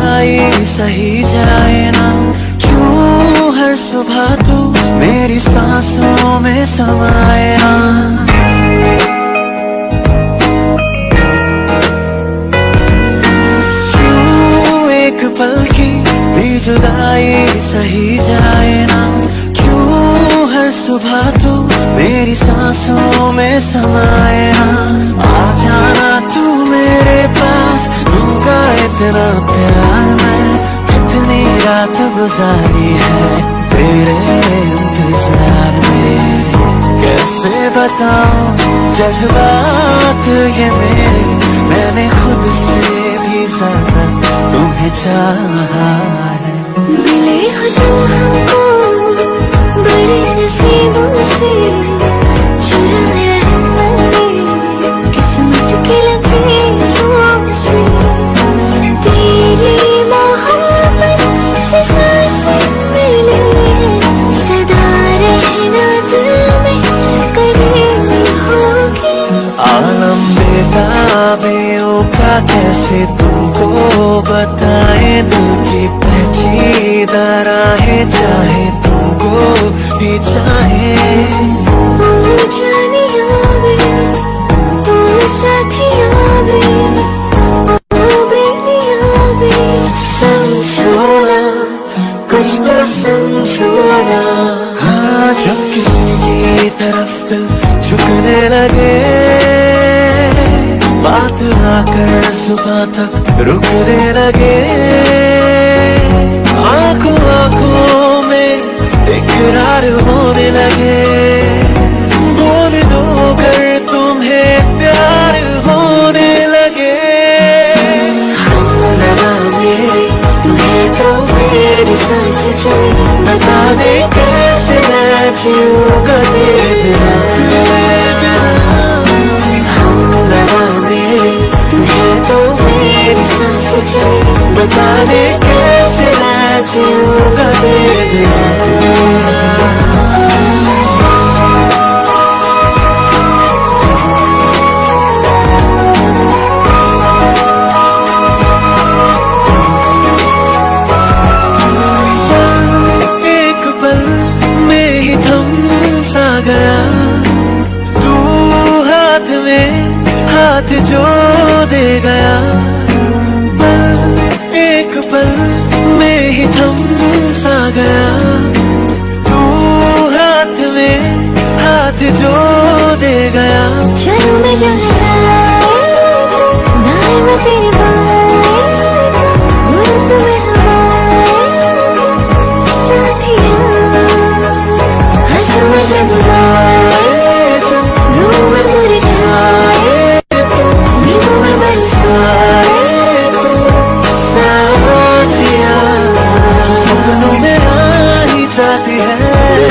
जुदाई सही जाए ना, क्यों हर सुबह तू मेरी सांसों में समाए ना। क्यों एक पल की भी जुदाई सही जाए ना, क्यों हर सुबह तू मेरी सांसों में समाए ना। आ जाना तू मेरे पास, दूंगा इतना प्यार मैं, कितनी रात गुजारी है तेरे इंतजार में। कैसे बताऊं जज्बात ये मेरे, मैंने खुद से भी ज्यादा तुम्हें चाहा है। मिले हो तुम हमको बड़े नसीबों से, चुराया है मैंने किस्मत की लकीरों से। तेरी मोहब्बत से सांसें मिली है, सदा रहना दिल में करीब होगी। आलम बेताबियों का कैसे तुमको बताए, दिल की पेचीदा राहें चाहे तुमको भी चाहे। ओ जानिया वे, ओ साथिया वे, ओ बेलिया वे, समझो ना कुछ तो समझो ना। हाँ, जब किसी की तरफ दिल झुकने लगे, बात आकर सुबह तक रुकने लगे। आंखों आंखों में इकरार होने लगे, बोल दो कर तुम्हें प्यार होने लगे। हम लगा मेरे तुम्हें तो मेरी सांस चले, बता दे कैसे मैं जीऊंगा तेरे बिना। हम लगा मेरे तुम्हें तो मेरी सांस चले, बता दे कैसे मैं जीऊंगा तेरे बिना। हाथ जो दे गया, पल एक पल में ही थम सा गया। तू हाथ में हाथ जो दे गया। चलो मैं जहाँ दाएं में तेरे बाएं, और तुम्हें हवाएं साथिया। हंसू मैं जब रोए तो रो मैं मर जाए, सपनों में आई जाती है,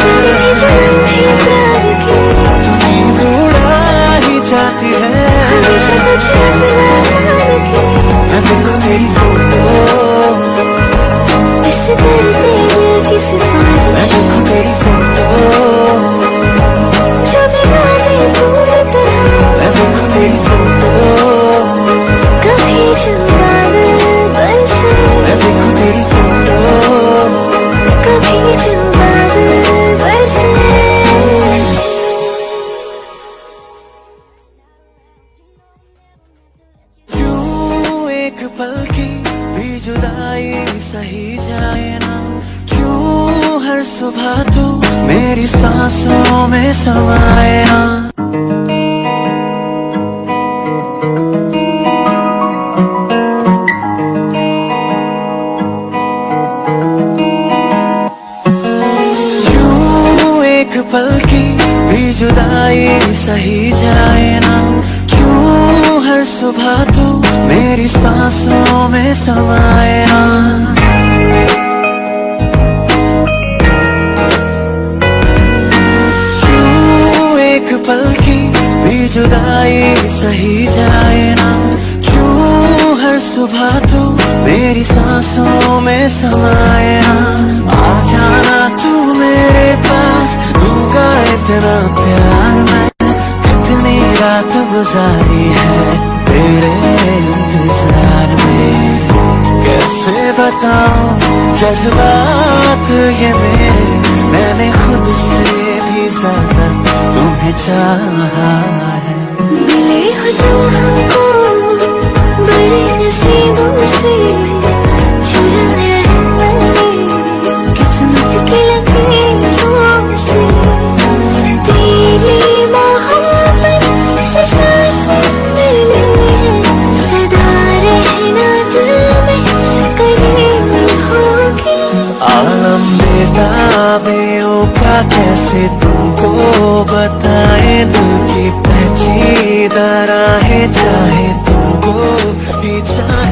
नींद उड़ा ही जाती है। मैं देखूं तेरी फोटो, मैं देखूं तेरी फोटो, मैं देखूं तेरी फोटो, कभी जो बादल बरसे, मैं देखूं तेरी फोटो, कभी जो बादल बरसे। क्यों एक पल की भी जुदाई सही जाए ना, क्यों हर सुबह तू मेरी सांसों में समाए ना। पल की भी जुदाई सही जाए ना, क्यों हर सुबह तू मेरी सांसों में समाए ना। क्यों एक पल की भी जुदाई सही जाए ना, क्यों हर सुबह तू मेरी सांसों में समाए ना। आ जाना तू मेरे पास, दूंगा इतना प्यार मैं, कितनी रात गुजारी है तेरे इंतजार में। कैसे बताऊं जज्बात ये मेरे, मैंने खुद से भी ज्यादा तुम्हें चाहा है। मिले हो तुम हमको बड़े नसीबों से, चुराया है मैंने किस्मत के लकीरों से। तेरी मोहब्बत से सांसें मिली है, सदा रहना दिल में करीब होगी। आलम बेताबियों का कैसे तुमको बताए, दिल की पेचीदा राहें चाहे तुमको भी चाहे।